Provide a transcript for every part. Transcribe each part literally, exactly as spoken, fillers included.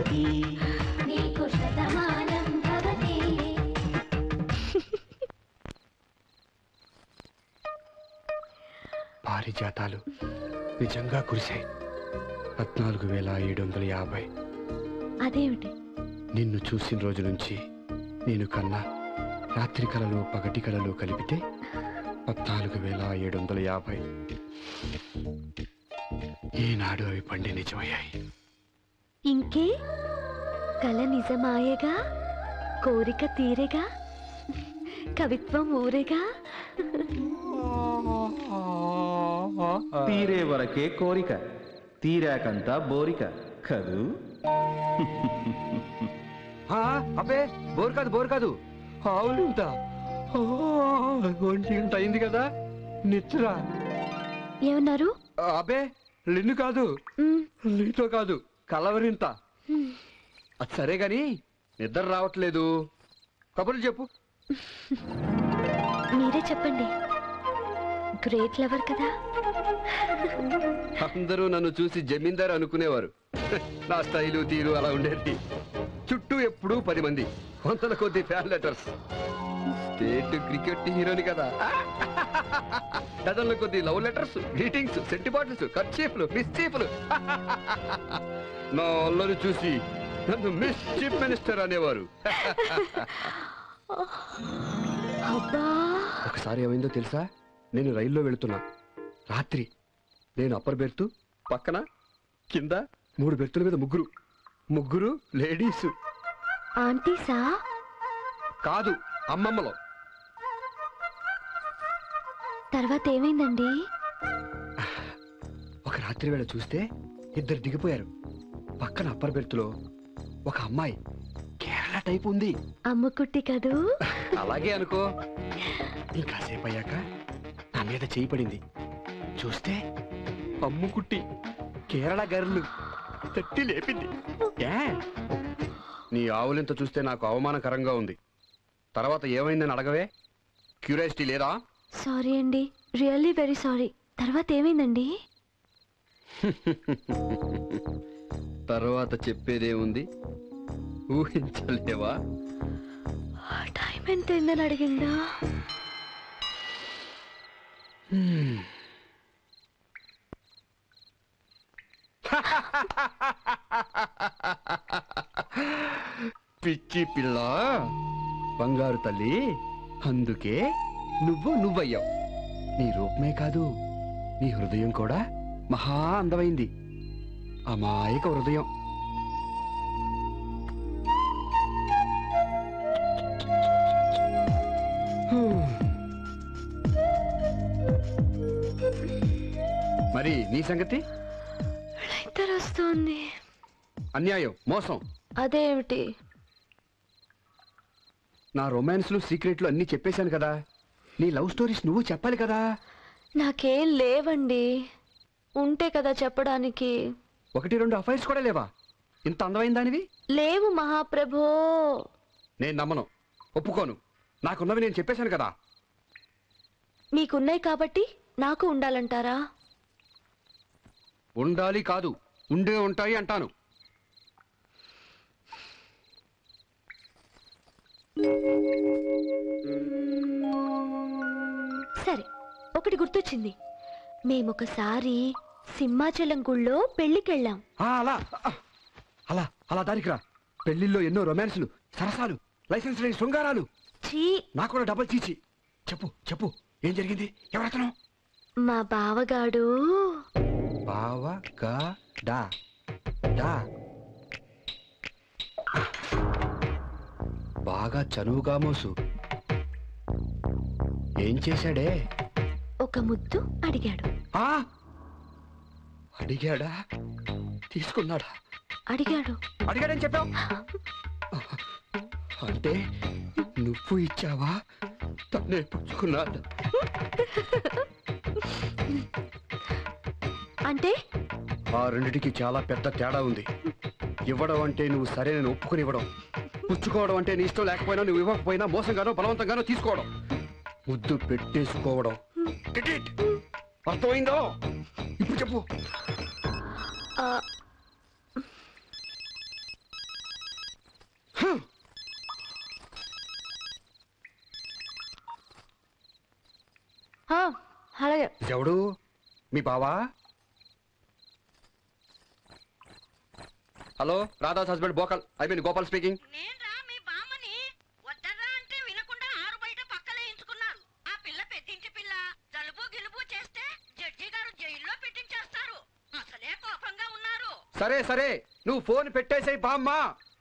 భవతి నీకు శతమానం భవతి. పారిజాతాలు నిజంగా కురిశాయి. పద్నాలుగు వేల ఏడు వందల యాభై. అదేమిటి? నిన్ను చూసిన రోజు నుంచి నేను కన్నా రాత్రి కళలు పగటి కళలు కలిపితే పద్నాలుగు వేల ఏడు వందల యాభై. ఈనాడు అవి పండి నిజమయ్యాయి. ఇంకే కళ నిజమాయేగా, కోరిక తీరేగా, కవిత్వం ఊరేగా. తీరే వరకే కోరిక, తీరాకంతా బోరిక కదూ. అబ్బే బోర్ కాదు బోర్ కాదు ఆవులు ఉంటా. ఒంటి గంట అయింది కదా, నిద్ర. ఏమన్నారు? అబ్బే లిన్ను కాదు, నీతో కాదు, కలవరింత. అది సరే గాని నిద్ర రావట్లేదు, కబుర్లు చెప్పు. మీరే చెప్పండి, గ్రేట్ లవర్ కదా. అందరూ నన్ను చూసి జమీందారు అనుకునేవారు. నా స్టైలు తీరు అలా ఉండేది. చుట్టూ ఎప్పుడూ పది మంది, వందల కొద్ది ఫ్యాన్ లెటర్స్. స్టేట్ క్రికెట్ హీరోని కదా, డజన్ల కొద్ది love letters, greetings, scent bottles, కర్చీఫ్లు, మిస్చీఫ్లు. నా అల్లరి చూసి నన్ను మిస్ చీఫ్ మినిస్టర్ అనేవారు. ఒకసారి ఏమైందో తెలుసా? నేను రైల్లో వెళుతున్నా, రాత్రి. నేను అప్పర్ బెర్తు, పక్కన కింద మూడు బెర్తుల మీద ముగ్గురు ముగ్గురు లేడీస్. ఆంటీసా? కాదు, అమ్మమ్మలో. తర్వాత ఏమైందండి? ఒక రాత్రి వేళ చూస్తే ఇద్దరు దిగిపోయారు. పక్కన అప్పర్ బెర్తులో ఒక అమ్మాయి కేరళ టైప్ ఉంది. అమ్ముకుట్టి కదూ? అలాగే అనుకో. ఇంకాసేపు అయ్యాక నా మీద చేయి పడింది. చూస్తే అమ్ముకుట్టి కేరళ గర్లు తట్టి లేపింది. నీ ఆవులింత చూస్తే నాకు అవమానకరంగా ఉంది. తర్వాత ఏమైందని అడగవే, క్యూరియాసిటీ లేదా? సారీ అండి, రియల్లీ వెరీ సారీ. తర్వాత ఏమైందండి? తర్వాత చెప్పేదే ఉంది, ఊహించలేవా? టైం ఎంత అయిందని అడిగిందా? పిచ్చి పిల్ల, బంగారు తల్లి, అందుకే నువ్వు నువ్వయ్యావు. నీ రూపమే కాదు, నీ హృదయం కూడా మహా అందమైంది. అమాయక హృదయం. మరి నీ సంగతి? వస్తుంది. అన్యాయం, మోసం. అదేమిటి? నా రొమాన్స్లు సీక్రెట్లు అన్ని చెప్పేశాను కదా, నీ లవ్ స్టోరీస్ నువ్వు చెప్పాలి కదా. నాకేం లేవండి, ఉంటే కదా చెప్పడానికి. ఒకటి రెండు అఫైర్స్ కూడా లేవా? ఇంత అందమైన దానివి? లేవు మహాప్రభో. నేను నమ్మను, ఒప్పుకోను. నాకున్నవి నేను చెప్పేశాను కదా. మీకున్నాయి కాబట్టి నాకు ఉండాలంటారా? ఉండాలి కాదు, ఉండే ఉంటాయి అంటాను. సరే, ఒకటి గుర్తొచ్చింది. మేమొకసారి సింహాచలం గుళ్ళో పెళ్లికెళ్ళాం. అలా అలా అలా దానికి రా. పెళ్లిల్లో ఎన్నో రొమాన్స్లు, సరసాలు, లైసెన్స్ లేని శృంగారాలు. నాకు కూడా డబల్ చీచి. చెప్పు చెప్పు, ఏం జరిగింది? ఎవరతను? మా బావగాడు. బావగాడా? బాగా చనువుగా మోసు. ఏం చేశాడే? ఒక ముద్దు అడిగాడు. ఆ అడిగాడా? తీసుకున్నాడా? అడిగాడు. అడిగాడని చెప్పావు అంటే నువ్వు ఇచ్చావా, తన్నే పుచ్చుకున్నాడా? అంటే ఆ రెండిటికి చాలా పెద్ద తేడా ఉంది. ఇవ్వడం అంటే నువ్వు సరే నేను ఒప్పుకుని ఇవ్వడం, పుచ్చుకోవడం అంటే నీ ఇష్టం లేకపోయినా నువ్వు ఇవ్వకపోయినా మోసంగానో బలవంతంగానో తీసుకోవడం, ముద్దు పెట్టేసుకోవడం. అర్థమైందో? ఇప్పుడు చెప్పు. అలాగే. ఎవడు మీ బావా? హలో, రాధాస్ హస్బెండ్ బోకల్ ఐ మీన్ గోపాల్ స్పీకింగ్. నేన్రా మీ బామ్మని. వద్దరా అంటే వినకుండా ఆరు బయట పక్కలేయించుకున్నారు. ఆ పిల్ల పెద్దింటి పిల్ల జలుబు గిలుబు చేస్తే జడ్జి గారు జైల్లో పెట్టించేస్తారు. అసలే కోపంగా ఉన్నారు. సరే సరే, నువ్వు ఫోన్ పెట్టేసేయ్ బామ్మ.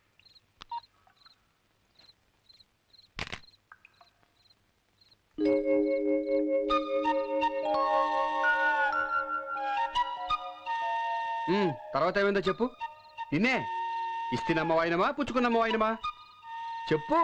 తర్వాత ఏమైందో చెప్పు. నిన్నే ఇస్తినమ్మ వాయినమా పుచ్చుకున్నమ్మ వాయినమా చెప్పు.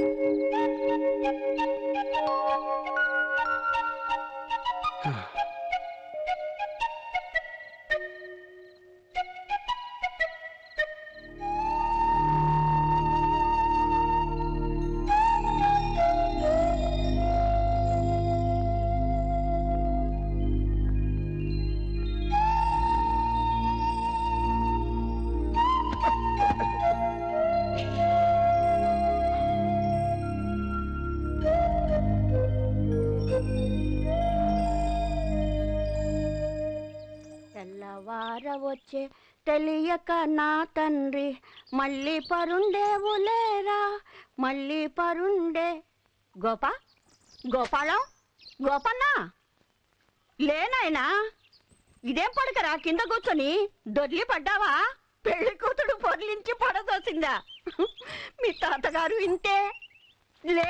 తెల్లవారవచ్చే తెలియక నా తండ్రి మళ్ళీ పరుండేవులేరా మళ్ళీ పరుండే. గోపా గోపాలం గోపన్నా లేనాయనా, ఇదేం పడకరా కింద కూర్చొని దొర్లి పడ్డావా? పెళ్లి కూతుడు పొర్లించి పడదోసిందా? మీ తాతగారు ఇంతే. లే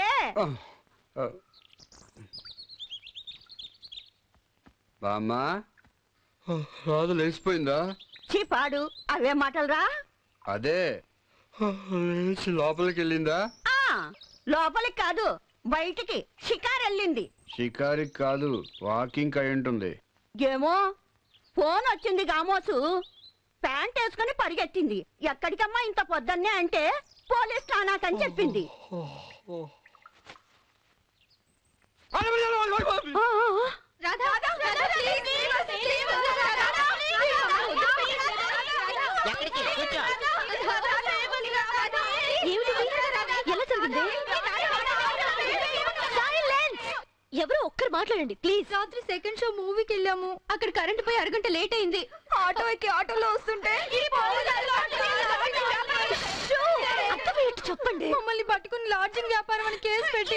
బామ్మా, రాదు లేచిపోయిందా? చీపాడు అవే మాటలరా. అదే లేచి లోపలికి వెళ్ళిందా? లోపలికి కాదు బయటికి షికారు వెళ్ళింది. షికారికి కాదు, వాకింగ్ అయి ఉంటుంది. ఏమో ఫోన్ వచ్చింది గామోసు, ప్యాంట్ వేసుకుని పరిగెత్తింది. ఎక్కడికమ్మా ఇంత పొద్దున్నే అంటే పోలీస్ స్టానాకని చెప్పింది. ఎలా జరిగింది? ఎవరో ఒక్కరు మాట్లాడండి ప్లీజ్. రాత్రి సెకండ్ షో మూవీకి వెళ్ళాము. అక్కడ కరెంట్ పోయి అరగంట లేట్ అయింది. ఆటో ఎక్కి ఆటోలో వస్తుంటే చెప్పండి. మమ్మల్ని పట్టుకుని లాడ్జింగ్ వ్యాపారం అని కేసు పెట్టి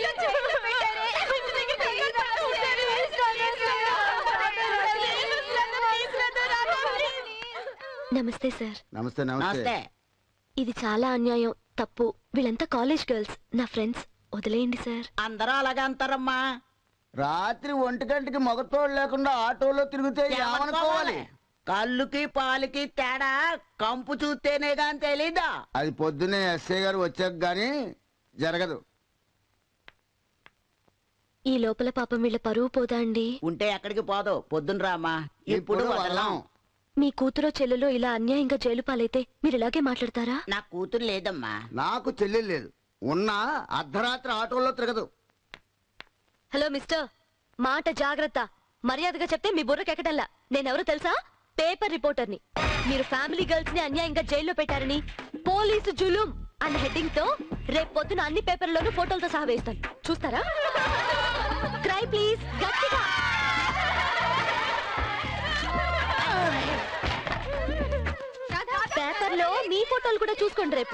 నమస్తే సార్. నమస్తే నమస్తే. ఇది చాలా అన్యాయం, తప్పు. వీళ్ళంతా కాలేజ్ గర్ల్స్, నా ఫ్రెండ్స్. వదిలేయండి సార్. అందరూ అలాగే అంటారమ్మా. రాత్రి ఒంటి గంటకి మగతోడు లేకుండా ఆటోలో తిరిగితే ఏమనుకోవాలి? కళ్ళుకి పాలకి తేడా కంపు చూస్తేనే గాని తెలీదా? అది పొద్దున్నే ఎస్ఐ గారు వచ్చాక గాని జరగదు. ఈ లోపల పాపం వీళ్ళ పరువు పోదా అండి? ఉంటే ఎక్కడికి పోదు, పొద్దున్న రామా. ఇప్పుడు వదలం. మీ కూతురో చెల్లెలో ఇలా అన్యాయంగా జైలు పాలైతే మీరు ఇలాగే మాట్లాడతారా? నా కూతురు లేదమ్మా. నాకు చెల్లెలు లేదు, ఉన్నా అర్ధరాత్రి ఆటోలో తిరగదు. హలో మిస్టర్, మాట జాగ్రత్త. మర్యాదగా చెప్తే మీ బుర్రకెక్కడల్లా. నేనెవరో తెలుసా? పేపర్ రిపోర్టర్ని. మీరు ఫ్యామిలీ గర్ల్స్ ని అన్యాయంగా జైల్లో పెట్టారని పోలీసు జులుం అన్న హెడ్డింగ్ తో రేపు పొద్దున అన్ని పేపర్లోనూ ఫోటోలతో సహా వేస్తాను. చూస్తారా? క్రై ప్లీజ్, గట్టిగా. పేపర్లో మీ ఫోటోలు కూడా చూసుకోండి రేపు.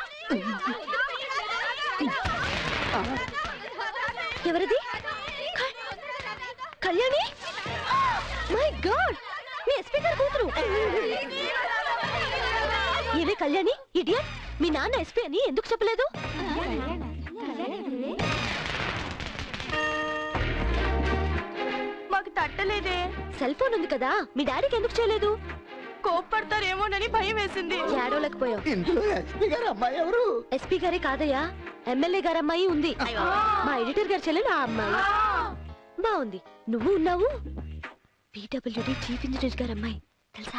ఎవరిది? కళ్యాణి? మై గాడ్, మీ ఎస్పీ గారు కూతురు. ఏమే కళ్యాణి, ఇడియట్, మీ నాన్న ఎస్పీ అని ఎందుకు చెప్పలేదు? మాకు తట్టలేదే. సెల్ ఫోన్ ఉంది కదా, మీ డాడీకి ఎందుకు చేయలేదు? కోప్పడతారేమోనని భయం వేసింది. ఏడవలేకపోయావు. ఇందులో ఎస్పీ గారు అమ్మాయి ఎవరు? ఎస్పీ గారే కాదయ్యా, ఎమ్మెల్యే గారు అమ్మాయి ఉంది. మా ఎడిటర్ గారు చెల్లెలు ఆ అమ్మాయి. బాగుంది, నువ్వు ఉన్నావు. పీడబ్ల్యూడీ చీఫ్ ఇంజనీర్ గారు అమ్మాయి తెలుసా?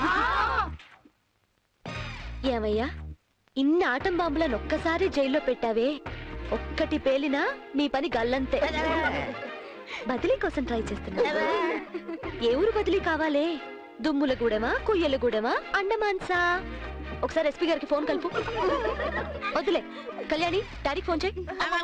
ఏమయ్యా, ఇన్ని ఆటం బాంబులను ఒక్కసారి జైల్లో పెట్టావే, ఒక్కటి పేలినా నీ పని గల్లంతే. బదిలీ కోసం ట్రై చేస్తున్నా. ఏ ఊరు బదిలీ కావాలే? దుమ్ములగూడెమా, కుయ్యలగూడెమా, అండమాన్సా? ఒకసారి ఎస్పీ గారికి ఫోన్ కలుపు. వద్దులే కళ్యాణి, డాడీకి ఫోన్ చేయి.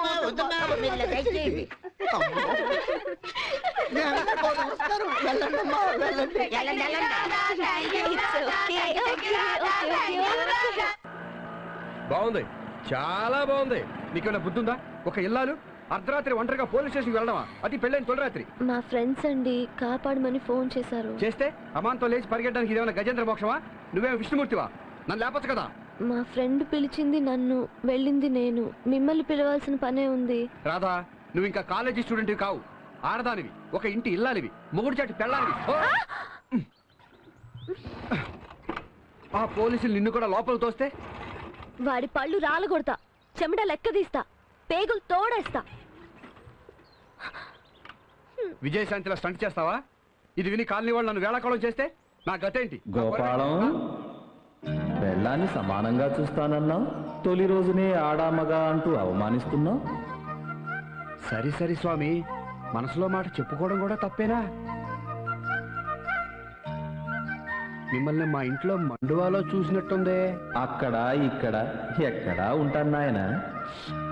బాగుంది, చాలా బాగుంది. నీకేమైనా బుద్ధి ఉందా? ఒక ఇల్లాలు అర్ధరాత్రి ఒంటరిగా పోలీస్ స్టేషన్కి వెళ్ళడమా? అది పెళ్ళైన తొలిరాత్రి. మా ఫ్రెండ్స్ అండి కాపాడమని ఫోన్ చేశారు. చేస్తే అమాంతో లేచి పరిగెట్టడానికి ఇదేమైనా గజేంద్ర మోక్షమా? నువ్వేమో విష్ణుమూర్తివా? నన్ను లేపచ్చు కదా. మా ఫ్రెండ్ పిలిచింది నన్ను, వెళ్ళింది నేను. మిమ్మల్ని పిలవాల్సిన పనే ఉంది. రాధా, నువ్వు ఇంకా కాలేజీ స్టూడెంట్ కావు, ఆడదానివి, ఒక ఇంటి ఇల్లాలివి, మొగుడు చాటి పెళ్ళాలివి. ఆ పోలీసులు నిన్ను కూడా లోపల తోస్తే వాడి పళ్ళు రాలగొడతా, చెమట లెక్క తీస్తా, పేగులు తోడేస్తా. విజయశాంతిలో స్టంట్ చేస్తావా? ఇది విని కాలనీ వాళ్ళు నన్ను వేళాకోళం చేస్తే నా గతేంటి? గోపాలం, పెళ్ళాన్ని సమానంగా చూస్తానన్నావు, తొలి రోజునే ఆడామగా అంటూ అవమానిస్తున్నావు. సరి సరి స్వామి, మనసులో మాట చెప్పుకోవడం కూడా తప్పేనా? మిమ్మల్ని మా ఇంట్లో మండువాలో చూసినట్టుందే. అక్కడ ఇక్కడ ఎక్కడా ఉంటాను నాయనా.